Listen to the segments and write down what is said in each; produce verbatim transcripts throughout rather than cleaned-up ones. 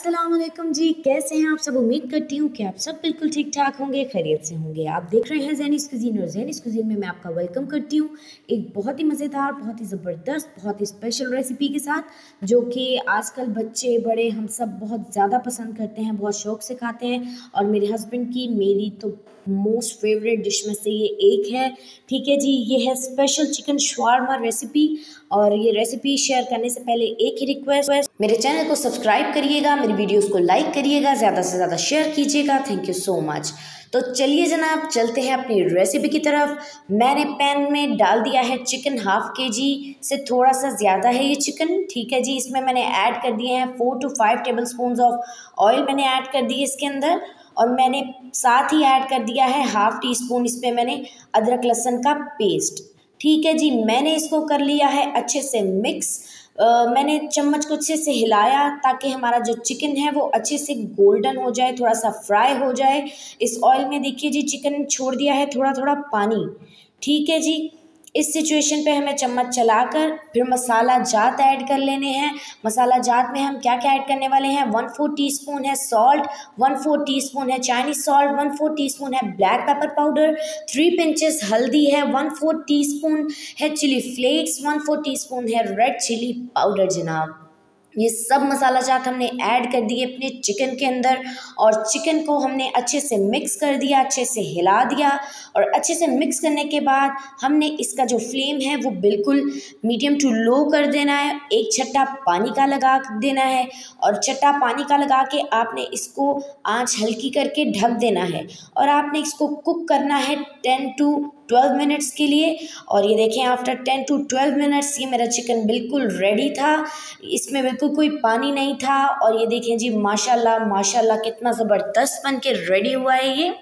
अस्सलाम वालेकुम जी, कैसे हैं आप सब। उम्मीद करती हूँ कि आप सब बिल्कुल ठीक ठाक होंगे, खैरियत से होंगे। आप देख रहे हैं ज़ैनिस कुज़ीन और ज़ैनिस कुज़ीन में मैं आपका वेलकम करती हूँ एक बहुत ही मज़ेदार, बहुत ही ज़बरदस्त, बहुत ही स्पेशल रेसिपी के साथ, जो कि आजकल बच्चे बड़े हम सब बहुत ज़्यादा पसंद करते हैं, बहुत शौक़ से खाते हैं। और मेरे हस्बैंड की, मेरी तो मोस्ट फेवरेट डिश में से ये एक है। ठीक है जी, ये है स्पेशल चिकन शवारमा रेसिपी। और ये रेसिपी शेयर करने से पहले एक ही रिक्वेस्ट, मेरे चैनल को सब्सक्राइब करिएगा, मेरी वीडियोस को लाइक करिएगा, ज़्यादा से ज़्यादा शेयर कीजिएगा। Thank you so much. तो चलिए जनाब, चलते हैं अपनी रेसिपी की तरफ। मैंने पैन में डाल दिया है चिकन, हाफ के जी से थोड़ा सा ज़्यादा है ये चिकन। ठीक है जी, इसमें मैंने ऐड कर दिए हैं four to five tablespoon of oil मैंने ऐड कर दिए इसके अंदर। और मैंने साथ ही ऐड कर दिया है हाफ टी स्पून इसमें मैंने अदरक लहसुन का पेस्ट। ठीक है जी, मैंने इसको कर लिया है अच्छे से मिक्स। आ, मैंने चम्मच को अच्छे से हिलाया ताकि हमारा जो चिकन है वो अच्छे से गोल्डन हो जाए, थोड़ा सा फ्राई हो जाए इस ऑयल में। देखिए जी, चिकन छोड़ दिया है थोड़ा थोड़ा पानी। ठीक है जी, इस सिचुएशन पे हमें चम्मच चलाकर फिर मसाला जात ऐड कर लेने हैं। मसाला जात में हम क्या क्या ऐड करने वाले हैं, वन फोर टी स्पून है salt, one four teaspoon है Chinese salt, one four teaspoon है black pepper powder, three pinches हल्दी है, वन फोर टी स्पून है chilli flakes, one four teaspoon है रेड चिली पाउडर। जनाब, ये सब मसाला जात हमने ऐड कर दिए अपने चिकन के अंदर। और चिकन को हमने अच्छे से मिक्स कर दिया, अच्छे से हिला दिया। और अच्छे से मिक्स करने के बाद हमने इसका जो फ्लेम है वो बिल्कुल मीडियम टू लो कर देना है। एक छट्टा पानी का लगा देना है और छट्टा पानी का लगा के आपने इसको आंच हल्की करके ढक देना है। और आपने इसको कुक करना है टेन टू ट्वेल्व मिनट्स के लिए। और ये देखें, after ten to twelve minutes ये मेरा चिकन बिल्कुल रेडी था, इसमें बिल्कुल कोई पानी नहीं था। और ये देखें जी, माशाल्लाह माशाल्लाह कितना ज़बरदस्त बन के रेडी हुआ है ये।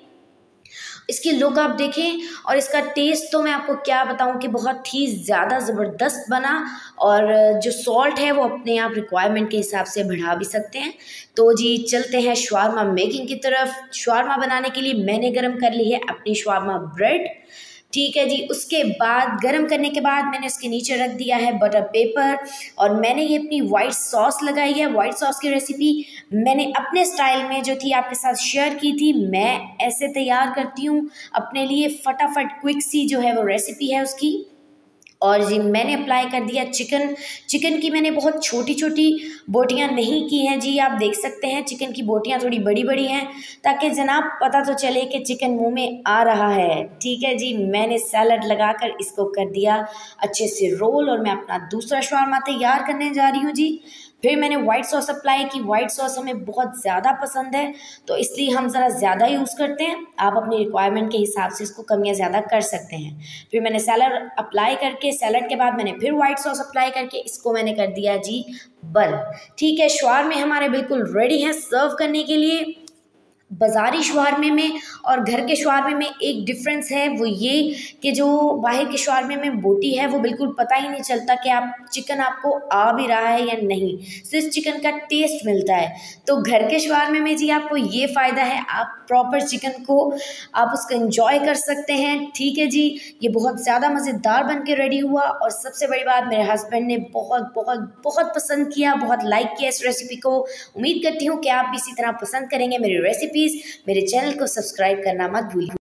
इसकी लुक आप देखें और इसका टेस्ट तो मैं आपको क्या बताऊं कि बहुत ही ज़्यादा ज़बरदस्त बना। और जो सॉल्ट है वो अपने आप रिक्वायरमेंट के हिसाब से बढ़ा भी सकते हैं। तो जी चलते हैं शवारमा मेकिंग की तरफ। शवारमा बनाने के लिए मैंने गरम कर ली है अपनी शवारमा ब्रेड। ठीक है जी, उसके बाद गरम करने के बाद मैंने इसके नीचे रख दिया है बटर पेपर। और मैंने ये अपनी वाइट सॉस लगाई है। वाइट सॉस की रेसिपी मैंने अपने स्टाइल में जो थी आपके साथ शेयर की थी। मैं ऐसे तैयार करती हूँ अपने लिए, फटाफट क्विक सी जो है वो रेसिपी है उसकी। और जी मैंने अप्लाई कर दिया चिकन। चिकन की मैंने बहुत छोटी छोटी बोटियां नहीं की हैं जी, आप देख सकते हैं चिकन की बोटियां थोड़ी बड़ी बड़ी हैं ताकि जनाब पता तो चले कि चिकन मुंह में आ रहा है। ठीक है जी, मैंने सैलड लगाकर इसको कर दिया अच्छे से रोल। और मैं अपना दूसरा शवारमा तैयार करने जा रही हूँ जी। फिर मैंने वाइट सॉस अप्लाई की। वाइट सॉस हमें बहुत ज़्यादा पसंद है तो इसलिए हम ज़रा ज़्यादा यूज़ करते हैं। आप अपनी रिक्वायरमेंट के हिसाब से इसको कम या ज़्यादा कर सकते हैं। फिर मैंने सैलड अप्लाई करके, सैलड के बाद मैंने फिर वाइट सॉस अप्लाई करके इसको मैंने कर दिया जी बंद। ठीक है, शवारमे हमारे बिल्कुल रेडी हैं सर्व करने के लिए। बाज़ारी शवारमे में और घर के शवारमे में एक डिफरेंस है, वो ये कि जो बाहर के शवारमे में बोटी है वो बिल्कुल पता ही नहीं चलता कि आप चिकन आपको आ भी रहा है या नहीं, सिर्फ चिकन का टेस्ट मिलता है। तो घर के शवारमे में जी आपको ये फ़ायदा है, आप प्रॉपर चिकन को आप उसको एंजॉय कर सकते हैं। ठीक है जी, ये बहुत ज़्यादा मज़ेदार बन के रेडी हुआ। और सबसे बड़ी बात, मेरे हस्बैंड ने बहुत बहुत बहुत पसंद किया, बहुत लाइक किया इस रेसिपी को। उम्मीद करती हूँ कि आप भी इसी तरह पसंद करेंगे मेरी रेसिपी। मेरे चैनल को सब्सक्राइब करना मत भूलिए।